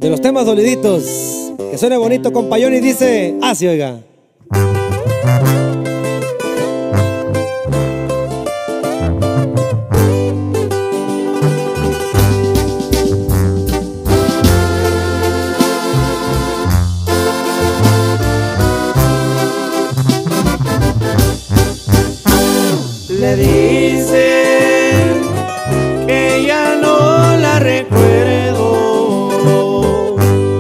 de los temas doliditos. Que suene bonito, compayón, y dice así, oiga. Le dicen que ya no la recuerdo.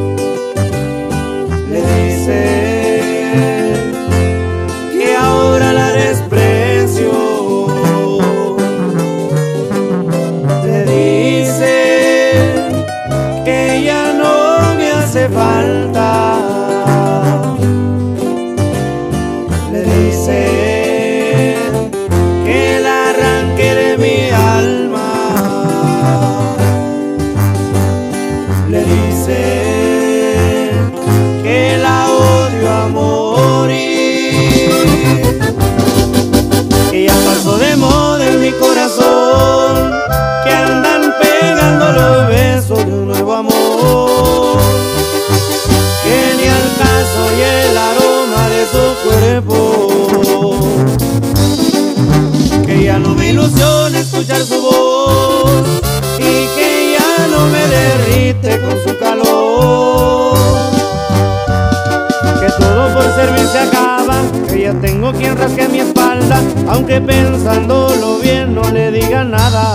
Le dicen que ahora la desprecio. Le dicen que ya no me hace falta. Le dicen le dicen que la odio a morir, que ya pasó de moda en mi corazón, que andan pegando los besos de un nuevo amor, que ni al caso y el aroma de su cuerpo, que ya no me ilusiona escuchar su voz y que ya no me derrite con su calor, que todo por servir se acaba, que ya tengo quien rasque mi espalda, aunque pensándolo bien no le diga nada.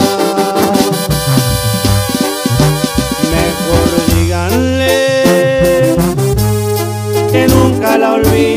Mejor díganle que nunca la olvidé,